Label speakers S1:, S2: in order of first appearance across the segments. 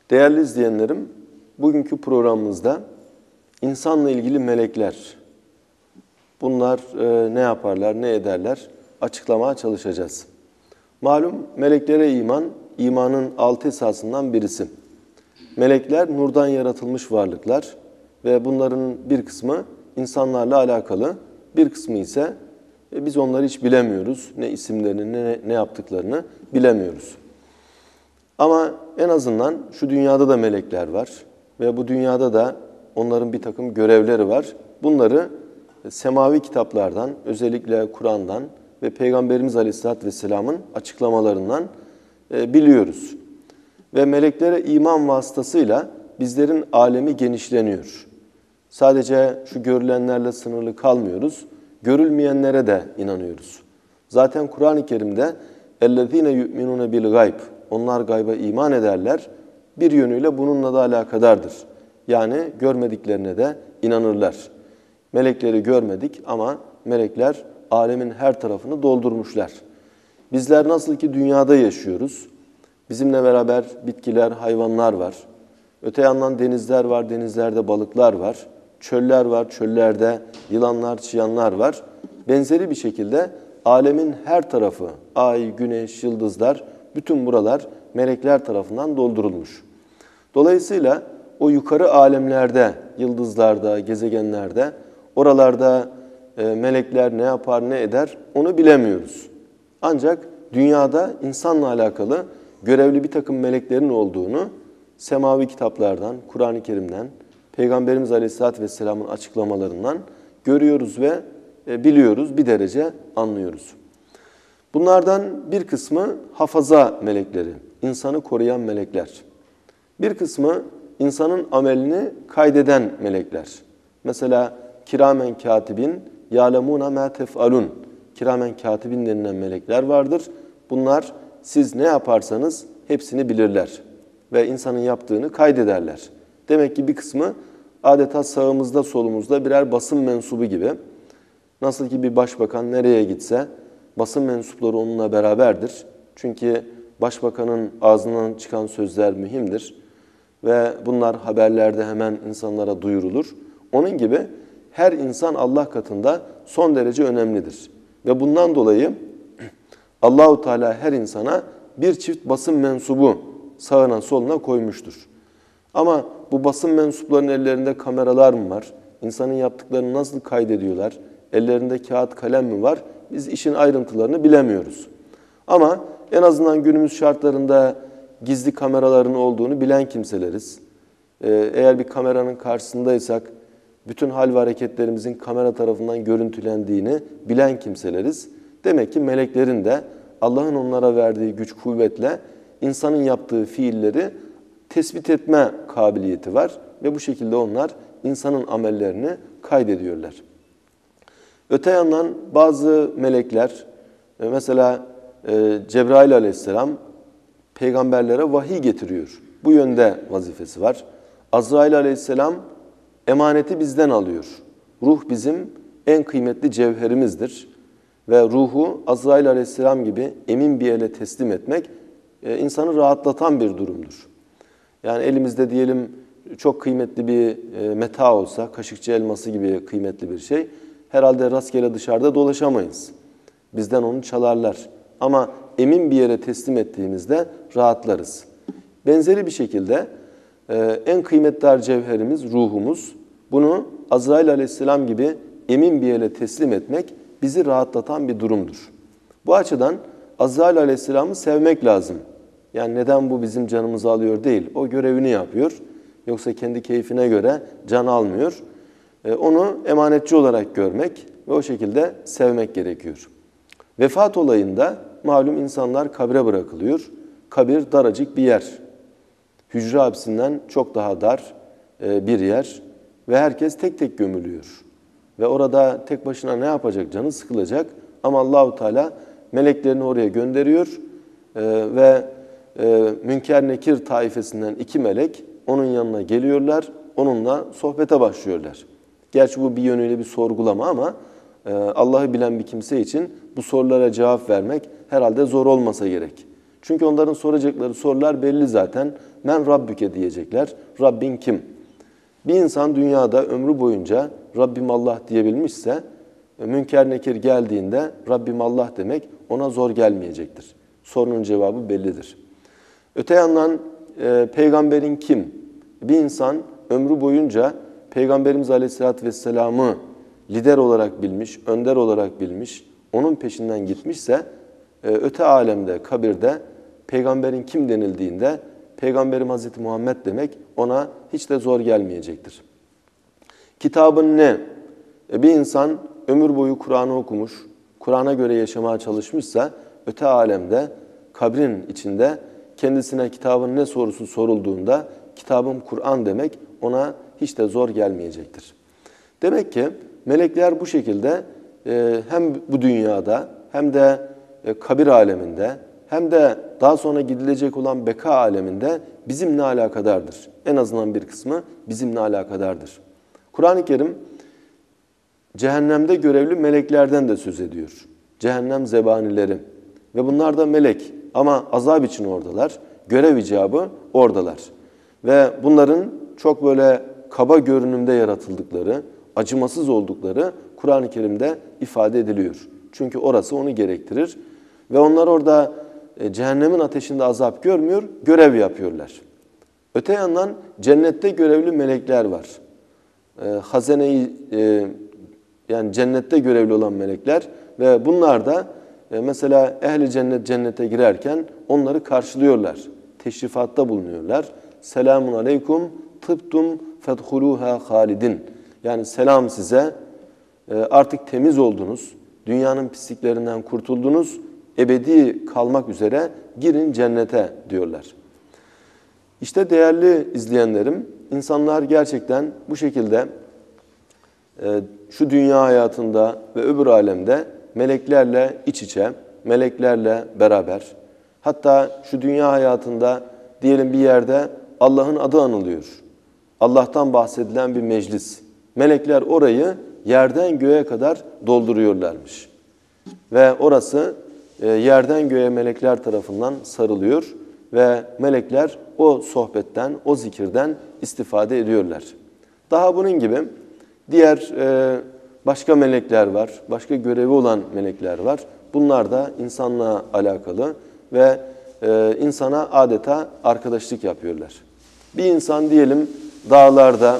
S1: Değerli izleyenlerim, bugünkü programımızda insanla ilgili melekler, bunlar ne yaparlar, ne ederler açıklamaya çalışacağız. Malum meleklere iman, imanın 6 esasından birisi. Melekler nurdan yaratılmış varlıklar ve bunların bir kısmı insanlarla alakalı, bir kısmı ise biz onları hiç bilemiyoruz. Ne isimlerini, ne yaptıklarını bilemiyoruz. Ama en azından şu dünyada da melekler var ve bu dünyada da onların bir takım görevleri var. Bunları semavi kitaplardan, özellikle Kur'an'dan ve Peygamberimiz Aleyhisselatü Vesselam'ın açıklamalarından biliyoruz. Ve meleklere iman vasıtasıyla bizlerin alemi genişleniyor. Sadece şu görülenlerle sınırlı kalmıyoruz, görülmeyenlere de inanıyoruz. Zaten Kur'an-ı Kerim'de اَلَّذ۪ينَ يُؤْمِنُونَ بِالْغَيْبِ Onlar gayba iman ederler. Bir yönüyle bununla da alakadardır. Yani görmediklerine de inanırlar. Melekleri görmedik ama melekler alemin her tarafını doldurmuşlar. Bizler nasıl ki dünyada yaşıyoruz, bizimle beraber bitkiler, hayvanlar var. Öte yandan denizler var, denizlerde balıklar var. Çöller var, çöllerde yılanlar, çıyanlar var. Benzeri bir şekilde alemin her tarafı, ay, güneş, yıldızlar, bütün buralar melekler tarafından doldurulmuş. Dolayısıyla o yukarı alemlerde, yıldızlarda, gezegenlerde, oralarda melekler ne yapar, ne eder onu bilemiyoruz. Ancak dünyada insanla alakalı görevli bir takım meleklerin olduğunu semavi kitaplardan, Kur'an-ı Kerim'den, Peygamberimiz Aleyhisselatü Vesselam'ın açıklamalarından görüyoruz ve biliyoruz, bir derece anlıyoruz. Bunlardan bir kısmı hafaza melekleri, insanı koruyan melekler. Bir kısmı insanın amelini kaydeden melekler. Mesela kiramen katibin, ya'lemûne mâ tef'alun. Kiramen katibin denilen melekler vardır. Bunlar siz ne yaparsanız hepsini bilirler ve insanın yaptığını kaydederler. Demek ki bir kısmı adeta sağımızda solumuzda birer basın mensubu gibi. Nasıl ki bir başbakan nereye gitse basın mensupları onunla beraberdir. Çünkü başbakanın ağzından çıkan sözler mühimdir ve bunlar haberlerde hemen insanlara duyurulur. Onun gibi her insan Allah katında son derece önemlidir. Ve bundan dolayı Allahu Teala her insana bir çift basın mensubu sağına soluna koymuştur. Ama bu basın mensuplarının ellerinde kameralar mı var? İnsanın yaptıklarını nasıl kaydediyorlar? Ellerinde kağıt kalem mi var? Biz işin ayrıntılarını bilemiyoruz. Ama en azından günümüz şartlarında gizli kameraların olduğunu bilen kimseleriz. Eğer bir kameranın karşısındaysak bütün hal ve hareketlerimizin kamera tarafından görüntülendiğini bilen kimseleriz. Demek ki meleklerin de Allah'ın onlara verdiği güç kuvvetle insanın yaptığı fiilleri tespit etme kabiliyeti var ve bu şekilde onlar insanın amellerini kaydediyorlar. Öte yandan bazı melekler, mesela Cebrail aleyhisselam peygamberlere vahiy getiriyor. Bu yönde vazifesi var. Azrail aleyhisselam emaneti bizden alıyor. Ruh bizim en kıymetli cevherimizdir. Ve ruhu Azrail aleyhisselam gibi emin bir ele teslim etmek insanı rahatlatan bir durumdur. Yani elimizde diyelim çok kıymetli bir meta olsa, kaşıkçı elması gibi kıymetli bir şey, herhalde rastgele dışarıda dolaşamayız. Bizden onu çalarlar. Ama emin bir yere teslim ettiğimizde rahatlarız. Benzeri bir şekilde en kıymetli cevherimiz, ruhumuz. Bunu Azrail aleyhisselam gibi emin bir yere teslim etmek bizi rahatlatan bir durumdur. Bu açıdan Azrail aleyhisselamı sevmek lazım. Yani neden bu bizim canımızı alıyor değil, o görevini yapıyor. Yoksa kendi keyfine göre can almıyor. Onu emanetçi olarak görmek ve o şekilde sevmek gerekiyor. Vefat olayında malum insanlar kabre bırakılıyor. Kabir daracık bir yer. Hücre hapsinden çok daha dar bir yer ve herkes tek tek gömülüyor. Ve orada tek başına ne yapacak? Canı sıkılacak. Ama Allahu Teala meleklerini oraya gönderiyor ve Münker Nekir taifesinden 2 melek onun yanına geliyorlar. Onunla sohbete başlıyorlar. Gerçi bu bir yönüyle bir sorgulama ama Allah'ı bilen bir kimse için bu sorulara cevap vermek herhalde zor olmasa gerek. Çünkü onların soracakları sorular belli zaten. Men Rabbüke diyecekler. Rabbin kim? Bir insan dünyada ömrü boyunca Rabbim Allah diyebilmişse, Münker Nekir geldiğinde Rabbim Allah demek ona zor gelmeyecektir. Sorunun cevabı bellidir. Öte yandan peygamberin kim? Bir insan ömrü boyunca Peygamberimiz Aleyhisselatü Vesselam'ı lider olarak bilmiş, önder olarak bilmiş, onun peşinden gitmişse öte alemde, kabirde peygamberin kim denildiğinde Peygamberim Hazreti Muhammed demek ona hiç de zor gelmeyecektir. Kitabın ne? Bir insan ömür boyu Kur'an'ı okumuş, Kur'an'a göre yaşamaya çalışmışsa öte alemde, kabrin içinde kendisine kitabın ne sorusu sorulduğunda kitabım Kur'an demek ona hiç de zor gelmeyecektir. Demek ki melekler bu şekilde hem bu dünyada hem de kabir aleminde hem de daha sonra gidilecek olan beka aleminde bizimle alakadardır. En azından bir kısmı bizimle alakadardır. Kur'an-ı Kerim cehennemde görevli meleklerden de söz ediyor. Cehennem zebanileri. Ve bunlar da melek ama azap için oradalar. Görev icabı oradalar. Ve bunların çok böyle kaba görünümde yaratıldıkları, acımasız oldukları Kur'an-ı Kerim'de ifade ediliyor. Çünkü orası onu gerektirir. Ve onlar orada cehennemin ateşinde azap görmüyor, görev yapıyorlar. Öte yandan cennette görevli melekler var. Hazeneyi yani cennette görevli olan melekler ve bunlar da mesela ehli cennet cennete girerken onları karşılıyorlar. Teşrifatta bulunuyorlar. Selamun aleykum tıbtum fedhuluha halidin. Yani selam size, artık temiz oldunuz, dünyanın pisliklerinden kurtuldunuz, ebedi kalmak üzere girin cennete diyorlar. İşte değerli izleyenlerim, insanlar gerçekten bu şekilde şu dünya hayatında ve öbür alemde meleklerle iç içe, meleklerle beraber, hatta şu dünya hayatında diyelim bir yerde Allah'ın adı anılıyor. Allah'tan bahsedilen bir meclis. Melekler orayı yerden göğe kadar dolduruyorlarmış. Ve orası yerden göğe melekler tarafından sarılıyor ve melekler o sohbetten, o zikirden istifade ediyorlar. Daha bunun gibi diğer başka melekler var, başka görevi olan melekler var. Bunlar da insanla alakalı ve insana adeta arkadaşlık yapıyorlar. Bir insan diyelim dağlarda,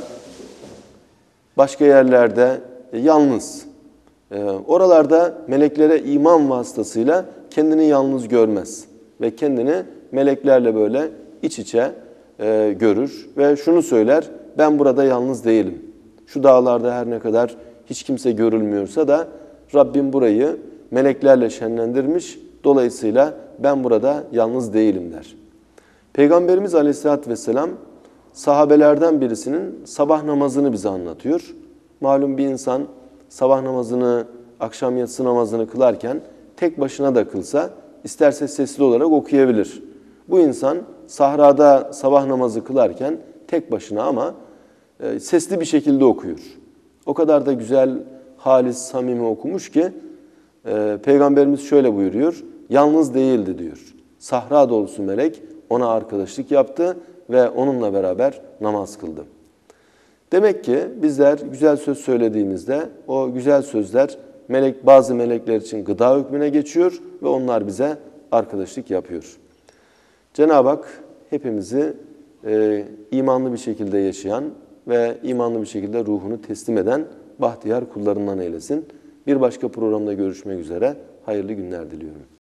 S1: başka yerlerde yalnız. Oralarda meleklere iman vasıtasıyla kendini yalnız görmez. Ve kendini meleklerle böyle iç içe görür. Ve şunu söyler, ben burada yalnız değilim. Şu dağlarda her ne kadar hiç kimse görülmüyorsa da Rabbim burayı meleklerle şenlendirmiş. Dolayısıyla ben burada yalnız değilim der. Peygamberimiz Aleyhisselatü Vesselam sahabelerden birisinin sabah namazını bize anlatıyor. Malum bir insan sabah namazını, akşam yatsı namazını kılarken tek başına da kılsa isterse sesli olarak okuyabilir. Bu insan sahrada sabah namazı kılarken tek başına ama sesli bir şekilde okuyor. O kadar da güzel, halis, samimi okumuş ki Peygamberimiz şöyle buyuruyor, yalnız değildi diyor. Sahra dolusu melek ona arkadaşlık yaptı ve onunla beraber namaz kıldı. Demek ki bizler güzel söz söylediğimizde o güzel sözler bazı melekler için gıda hükmüne geçiyor ve onlar bize arkadaşlık yapıyor. Cenab-ı Hak hepimizi imanlı bir şekilde yaşayan ve imanlı bir şekilde ruhunu teslim eden bahtiyar kullarından eylesin. Bir başka programda görüşmek üzere. Hayırlı günler diliyorum.